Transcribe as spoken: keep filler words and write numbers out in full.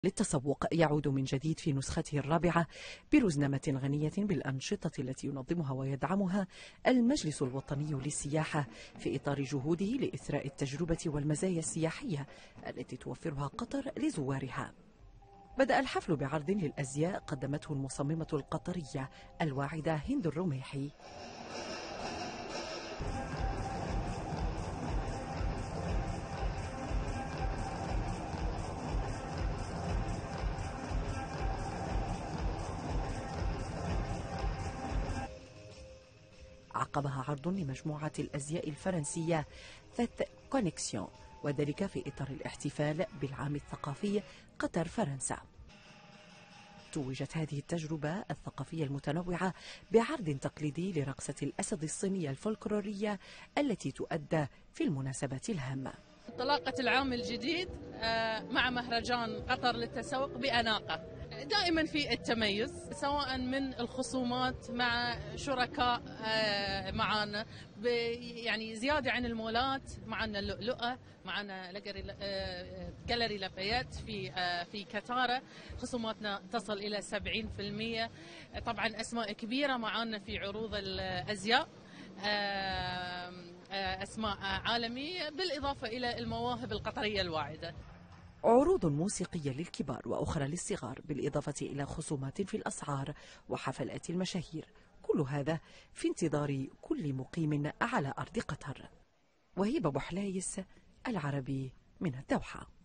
للتسوق يعود من جديد في نسخته الرابعة برزنامة غنية بالأنشطة التي ينظمها ويدعمها المجلس الوطني للسياحة في إطار جهوده لإثراء التجربة والمزايا السياحية التي توفرها قطر لزوارها. بدأ الحفل بعرض للأزياء قدمته المصممة القطرية الواعدة هند الرميحي. عقبها عرض لمجموعة الأزياء الفرنسية فيت كونيكسيون، وذلك في إطار الاحتفال بالعام الثقافي قطر فرنسا. توجت هذه التجربة الثقافية المتنوعة بعرض تقليدي لرقصة الأسد الصينية الفولكلورية التي تؤدى في المناسبات الهامة. انطلاقة العام الجديد مع مهرجان قطر للتسوق بأناقة، دائما في التميز سواء من الخصومات مع شركاء معنا، يعني زيادة عن المولات، معنا اللؤلؤة، معنا جاليري لافايت في في كتارة، خصوماتنا تصل إلى سبعين بالمئة. طبعا أسماء كبيرة معنا في عروض الأزياء، أسماء عالمية، بالإضافة إلى المواهب القطرية الواعدة. عروض موسيقية للكبار وأخرى للصغار، بالإضافة إلى خصومات في الأسعار وحفلات المشاهير، كل هذا في انتظار كل مقيم على أرض قطر. وهبة بوحلايس، العربي من الدوحة.